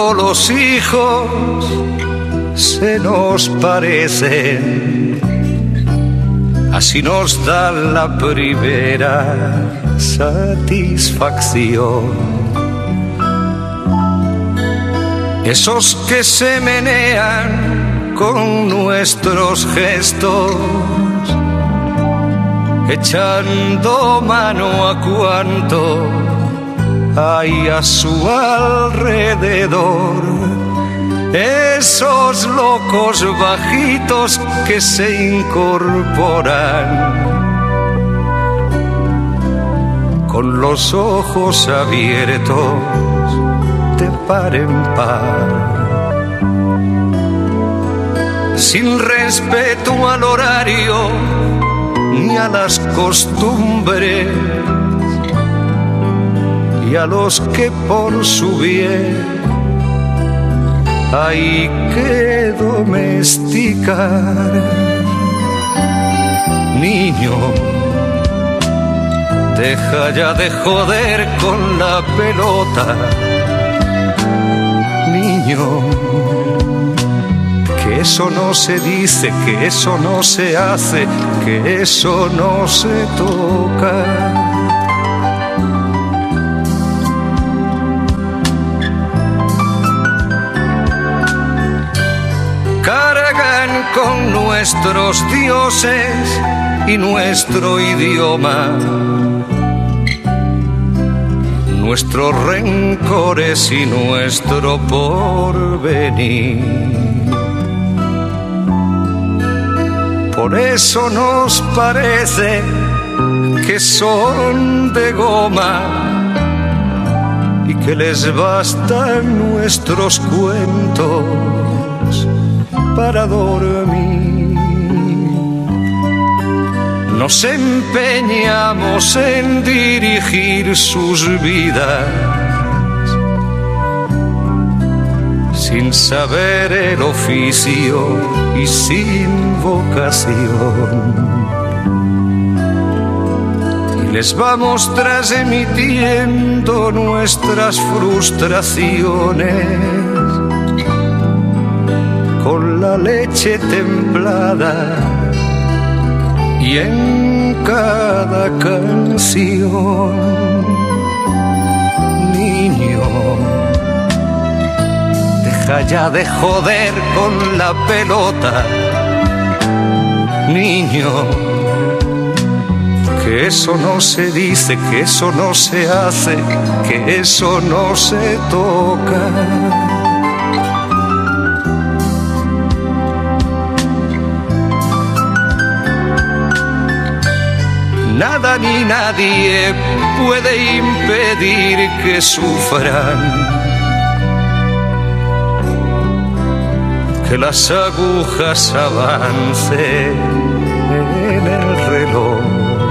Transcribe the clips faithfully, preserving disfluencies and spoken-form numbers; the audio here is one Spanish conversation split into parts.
cuando los hijos se nos parecen, así nos da la primera satisfacción. Esos que se menean con nuestros gestos, echando mano a cuanto hay a su alrededor. Esos locos bajitos que se incorporan con los ojos abiertos de par en par, sin respeto al horario ni a las costumbres, y a los que por su bien hay que domesticar. Niño, deja ya de joder con la pelota. Niño, que eso no se dice, que eso no se hace, que eso no se toca. Cargan con nuestros dioses y nuestro idioma, nuestros rencores y nuestro porvenir. Por eso nos parece que son de goma y que les bastan nuestros cuentos para dormir. Nos empeñamos en dirigir sus vidas sin saber el oficio y sin vocación. Y les vamos transmitiendo nuestras frustraciones con la leche templada y en cada canción. Niño, deja ya de joder con la pelota. Niño, que eso no se dice, que eso no se hace, que eso no se toca. Nada ni nadie puede impedir que sufran, que las agujas avancen en el reloj,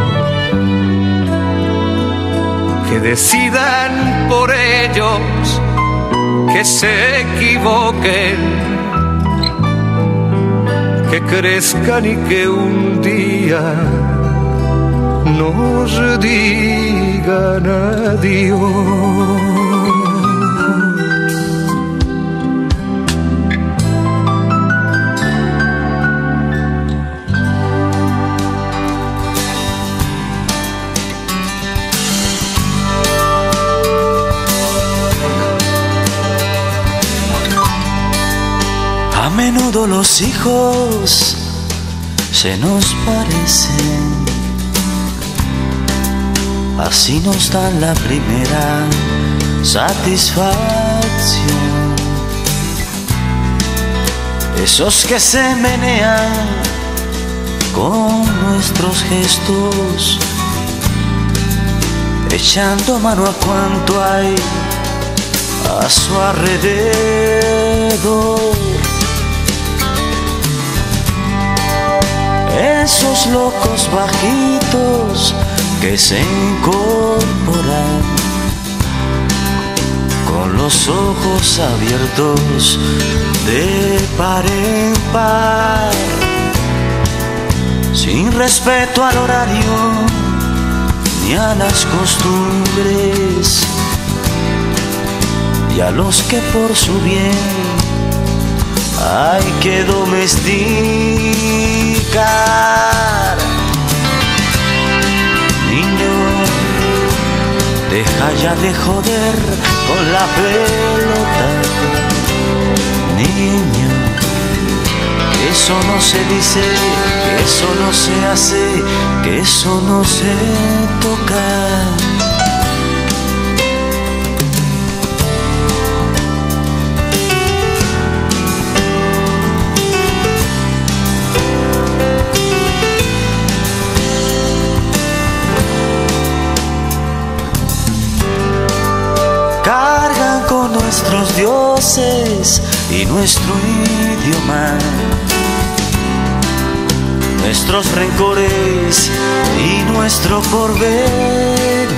que decidan por ellos, que se equivoquen, que crezcan y que un día nos digan adiós. A menudo los hijos se nos parecen, así nos dan la primera satisfacción. Esos que se menean con nuestros gestos, echando mano a cuanto hay a su alrededor. Esos locos bajitos que se incorporan con los ojos abiertos de par en par, sin respeto al horario ni a las costumbres, y a los que por su bien hay que domesticar. Niño, deja ya de joder con la pelota. Niño, que eso no se dice, que eso no se hace, que eso no se toca. Cargan con nuestros dioses y nuestro idioma, nuestros rencores y nuestro porvenir.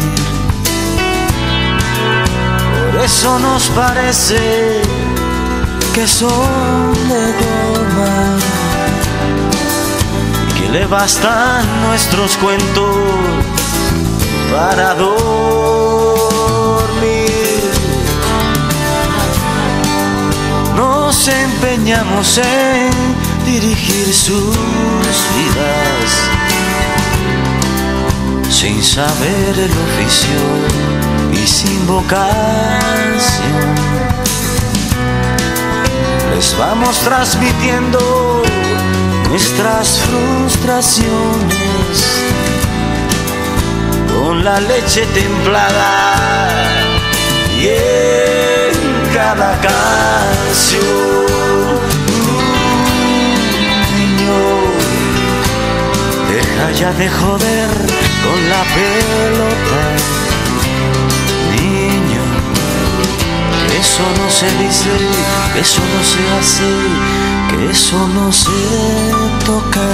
Por eso nos parece que son de goma y que le bastan nuestros cuentos para dormir. Nos empeñamos en dirigir sus vidas sin saber el oficio y sin vocación. Les vamos transmitiendo nuestras frustraciones con la leche templada y en cada canción. Deja ya de joder con la pelota. Niño, que eso no se dice, que eso no se hace, que eso no se toca.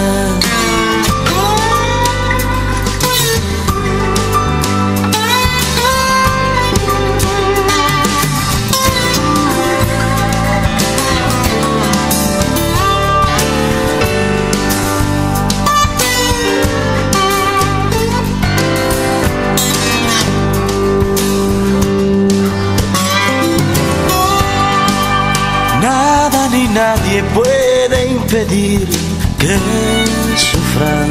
Nadie puede impedir que sufran,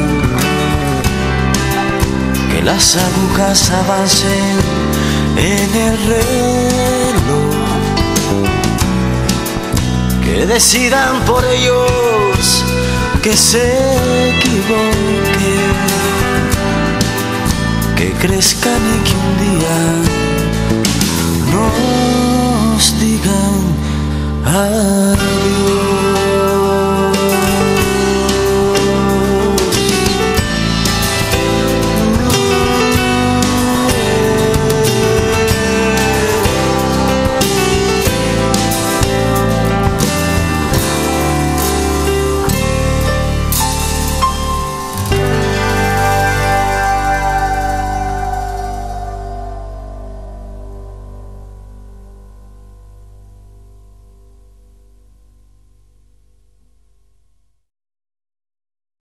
que las agujas avancen en el reloj, que decidan por ellos que se equivoquen, que crezcan y que un día nos digan adiós.